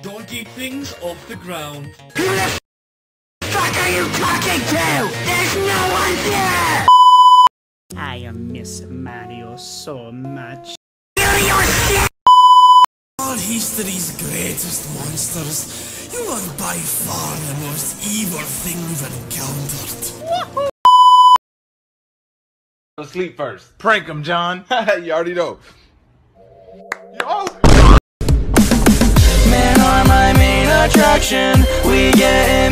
Don't keep things off the ground. Who the fuck are you talking to? There's no one there! I miss Mario so much. Do your shit! All history's greatest monsters, you are by far the most evil thing we've encountered. Go sleep first. Prank him, John. You already know. Yo! Men are my main attraction. We get